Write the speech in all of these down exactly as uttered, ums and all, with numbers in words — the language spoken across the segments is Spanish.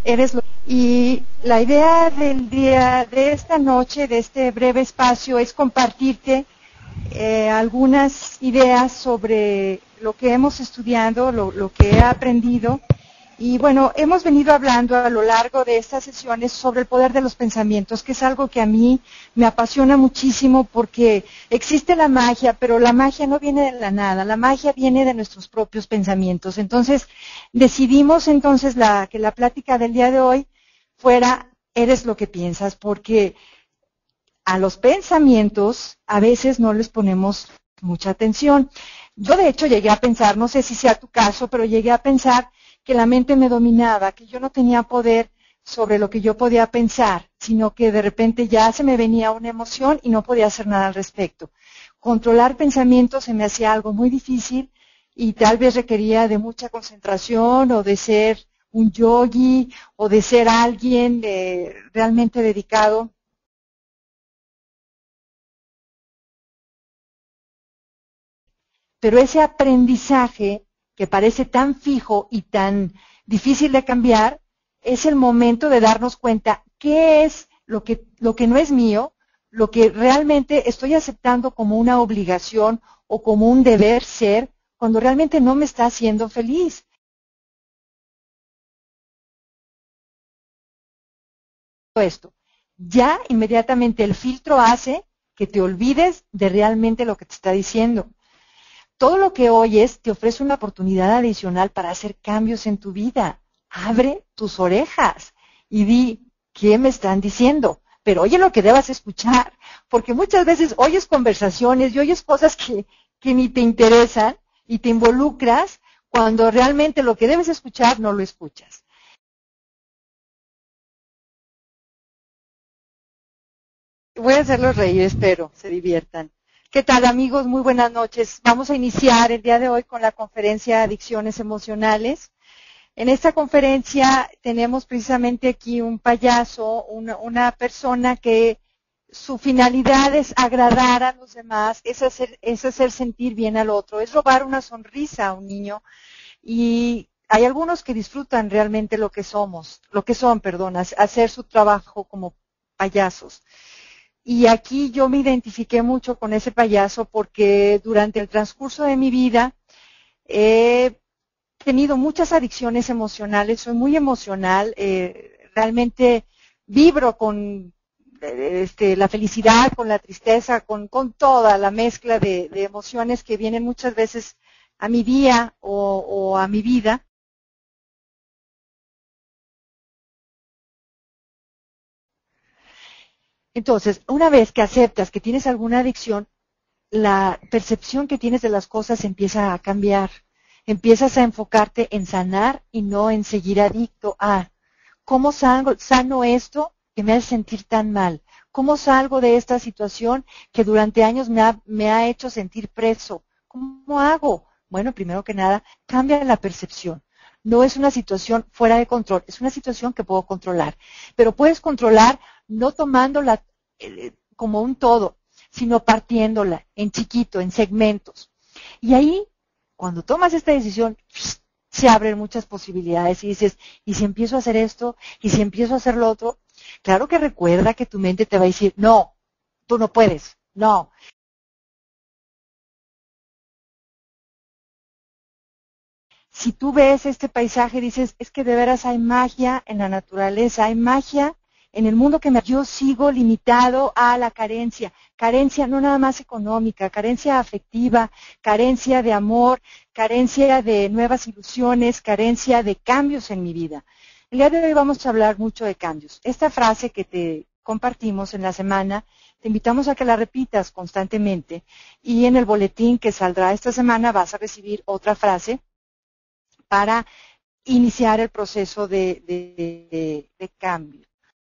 Eres lo... Y la idea del día, de esta noche, de este breve espacio, es compartirte eh, algunas ideas sobre lo que hemos estudiado, lo, lo que he aprendido. Y bueno, hemos venido hablando a lo largo de estas sesiones sobre el poder de los pensamientos, que es algo que a mí me apasiona muchísimo porque existe la magia, pero la magia no viene de la nada, la magia viene de nuestros propios pensamientos. Entonces, decidimos entonces la, que la plática del día de hoy fuera, eres lo que piensas, porque a los pensamientos a veces no les ponemos mucha atención. Yo de hecho llegué a pensar, no sé si sea tu caso, pero llegué a pensar que la mente me dominaba, que yo no tenía poder sobre lo que yo podía pensar, sino que de repente ya se me venía una emoción y no podía hacer nada al respecto. Controlar pensamientos se me hacía algo muy difícil y tal vez requería de mucha concentración o de ser un yogi o de ser alguien de, realmente dedicado. Pero ese aprendizaje que parece tan fijo y tan difícil de cambiar, es el momento de darnos cuenta qué es lo que, lo que no es mío, lo que realmente estoy aceptando como una obligación o como un deber ser, cuando realmente no me está haciendo feliz. Esto, ya inmediatamente el filtro hace que te olvides de realmente lo que te está diciendo. Todo lo que oyes te ofrece una oportunidad adicional para hacer cambios en tu vida. Abre tus orejas y di, ¿qué me están diciendo? Pero oye lo que debas escuchar, porque muchas veces oyes conversaciones y oyes cosas que, que ni te interesan y te involucras cuando realmente lo que debes escuchar no lo escuchas. Voy a hacerlos reír, espero, se diviertan. ¿Qué tal, amigos? Muy buenas noches. Vamos a iniciar el día de hoy con la conferencia Adicciones Emocionales. En esta conferencia tenemos precisamente aquí un payaso, una, una persona que su finalidad es agradar a los demás, es hacer, es hacer sentir bien al otro, es robar una sonrisa a un niño. Y hay algunos que disfrutan realmente lo que somos, lo que son, perdón, hacer su trabajo como payasos. Y aquí yo me identifiqué mucho con ese payaso porque durante el transcurso de mi vida he tenido muchas adicciones emocionales, soy muy emocional, eh, realmente vibro con eh, este, la felicidad, con la tristeza, con, con toda la mezcla de, de emociones que vienen muchas veces a mi día o, o a mi vida. Entonces, una vez que aceptas que tienes alguna adicción, la percepción que tienes de las cosas empieza a cambiar. Empiezas a enfocarte en sanar y no en seguir adicto a cómo sano, sano esto que me hace sentir tan mal. ¿Cómo salgo de esta situación que durante años me ha, me ha hecho sentir preso? ¿Cómo hago? Bueno, primero que nada, cambia la percepción. No es una situación fuera de control, es una situación que puedo controlar. Pero puedes controlar no tomándola eh, como un todo, sino partiéndola en chiquito, en segmentos. Y ahí, cuando tomas esta decisión, se abren muchas posibilidades y dices, ¿y si empiezo a hacer esto? ¿Y si empiezo a hacer lo otro? Claro que recuerda que tu mente te va a decir, no, tú no puedes, no. Si tú ves este paisaje, dices, es que de veras hay magia en la naturaleza, hay magia en el mundo que me... Yo sigo limitado a la carencia, carencia no nada más económica, carencia afectiva, carencia de amor, carencia de nuevas ilusiones, carencia de cambios en mi vida. El día de hoy vamos a hablar mucho de cambios. Esta frase que te compartimos en la semana, te invitamos a que la repitas constantemente y en el boletín que saldrá esta semana vas a recibir otra frase para iniciar el proceso de, de, de, de cambio.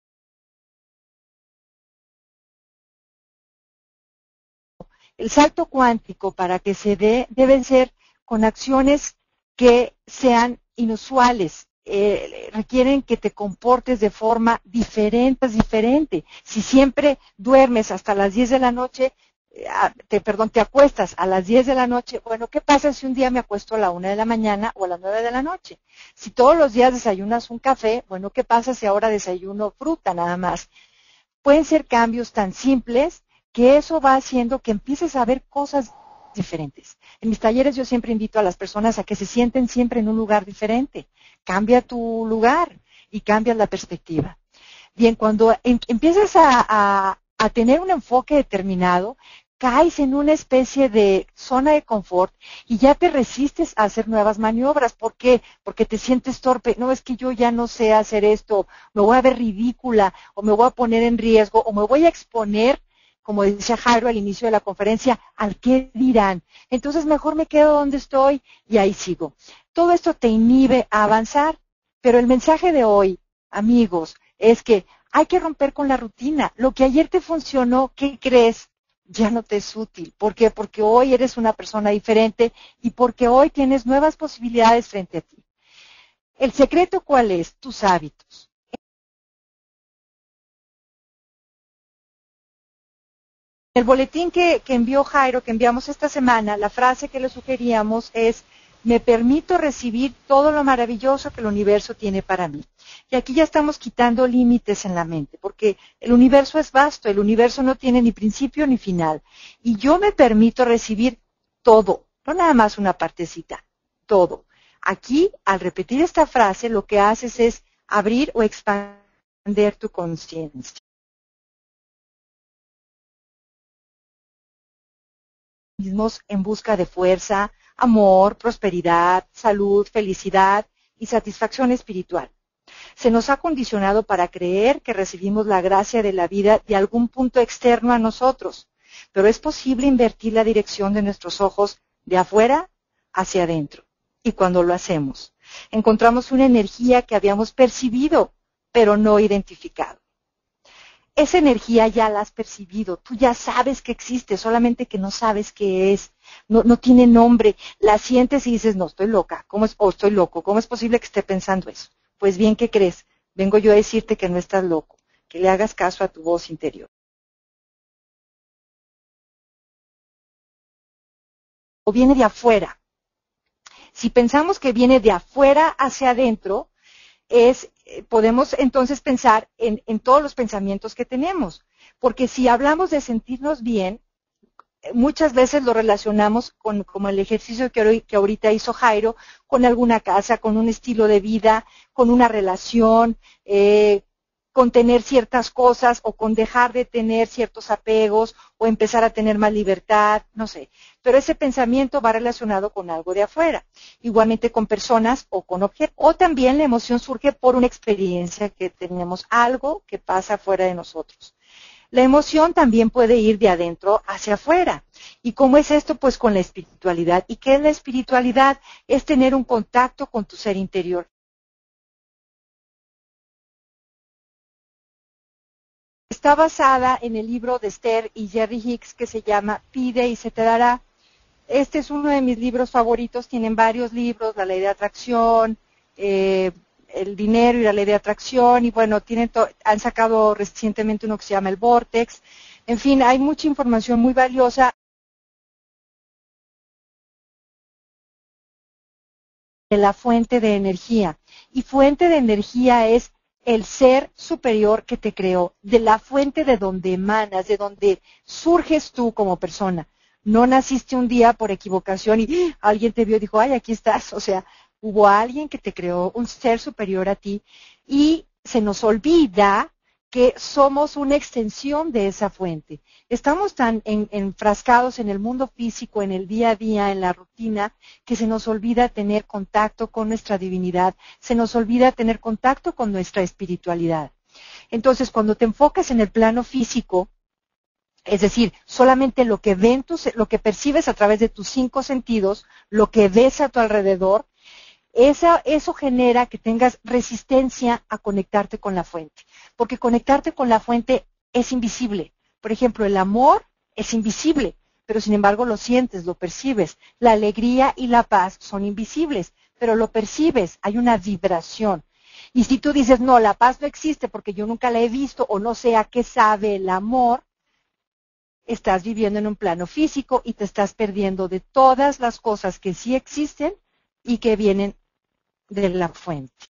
El salto cuántico para que se dé deben ser con acciones que sean inusuales, eh, requieren que te comportes de forma diferente, diferente. Si siempre duermes hasta las diez de la noche, te, perdón, te acuestas a las diez de la noche, bueno, ¿qué pasa si un día me acuesto a la una de la mañana o a las nueve de la noche? Si todos los días desayunas un café, bueno, ¿qué pasa si ahora desayuno fruta nada más? Pueden ser cambios tan simples que eso va haciendo que empieces a ver cosas diferentes. En mis talleres yo siempre invito a las personas a que se sienten siempre en un lugar diferente. Cambia tu lugar y cambias la perspectiva. Bien, cuando em empiezas a, a, a tener un enfoque determinado, caes en una especie de zona de confort y ya te resistes a hacer nuevas maniobras. ¿Por qué? Porque te sientes torpe. No, es que yo ya no sé hacer esto, me voy a ver ridícula, o me voy a poner en riesgo, o me voy a exponer, como decía Jairo al inicio de la conferencia, al qué dirán. Entonces mejor me quedo donde estoy y ahí sigo. Todo esto te inhibe a avanzar, pero el mensaje de hoy, amigos, es que hay que romper con la rutina. Lo que ayer te funcionó, ¿qué crees? Ya no te es útil. ¿Por qué? Porque hoy eres una persona diferente y porque hoy tienes nuevas posibilidades frente a ti. ¿El secreto cuál es? Tus hábitos. El boletín que, que envió Jairo, que enviamos esta semana, la frase que le sugeríamos es: me permito recibir todo lo maravilloso que el universo tiene para mí. Y aquí ya estamos quitando límites en la mente, porque el universo es vasto, el universo no tiene ni principio ni final. Y yo me permito recibir todo, no nada más una partecita, todo. Aquí, al repetir esta frase, lo que haces es abrir o expandir tu conciencia. Mismos en busca de fuerza, amor, prosperidad, salud, felicidad y satisfacción espiritual. Se nos ha condicionado para creer que recibimos la gracia de la vida de algún punto externo a nosotros, pero es posible invertir la dirección de nuestros ojos de afuera hacia adentro. Y cuando lo hacemos, encontramos una energía que habíamos percibido, pero no identificado. Esa energía ya la has percibido, tú ya sabes que existe, solamente que no sabes qué es, no, no tiene nombre, la sientes y dices, no, estoy loca, ¿cómo es? O estoy loco, ¿cómo es posible que esté pensando eso? Pues bien, ¿qué crees? Vengo yo a decirte que no estás loco, que le hagas caso a tu voz interior. O viene de afuera. Si pensamos que viene de afuera hacia adentro, es, podemos entonces pensar en, en todos los pensamientos que tenemos. Porque si hablamos de sentirnos bien, muchas veces lo relacionamos con como el ejercicio que, que ahorita hizo Jairo, con alguna casa, con un estilo de vida, con una relación, eh, con tener ciertas cosas o con dejar de tener ciertos apegos o empezar a tener más libertad, no sé. Pero ese pensamiento va relacionado con algo de afuera, igualmente con personas o con objetos. O también la emoción surge por una experiencia que tenemos, algo que pasa fuera de nosotros. La emoción también puede ir de adentro hacia afuera. ¿Y cómo es esto? Pues con la espiritualidad. ¿Y qué es la espiritualidad? Es tener un contacto con tu ser interior. Está basada en el libro de Esther y Jerry Hicks que se llama Pide y se te dará. Este es uno de mis libros favoritos. Tienen varios libros, La Ley de Atracción, eh, El Dinero y la Ley de Atracción, y bueno, tienen han sacado recientemente uno que se llama El Vortex. En fin, hay mucha información muy valiosa. De la fuente de energía. Y fuente de energía es el ser superior que te creó, de la fuente de donde emanas, de donde surges tú como persona. No naciste un día por equivocación y ¡ah! Alguien te vio y dijo, ay, aquí estás. O sea, hubo alguien que te creó, un ser superior a ti, y se nos olvida que somos una extensión de esa fuente. Estamos tan en, enfrascados en el mundo físico, en el día a día, en la rutina, que se nos olvida tener contacto con nuestra divinidad, se nos olvida tener contacto con nuestra espiritualidad. Entonces, cuando te enfocas en el plano físico, es decir, solamente lo que ven tus, lo que percibes a través de tus cinco sentidos, lo que ves a tu alrededor, esa, eso genera que tengas resistencia a conectarte con la fuente. Porque conectarte con la fuente es invisible. Por ejemplo, el amor es invisible, pero sin embargo lo sientes, lo percibes. La alegría y la paz son invisibles, pero lo percibes, hay una vibración. Y si tú dices, no, la paz no existe porque yo nunca la he visto o no sé a qué sabe el amor, estás viviendo en un plano físico y te estás perdiendo de todas las cosas que sí existen y que vienen de la fuente.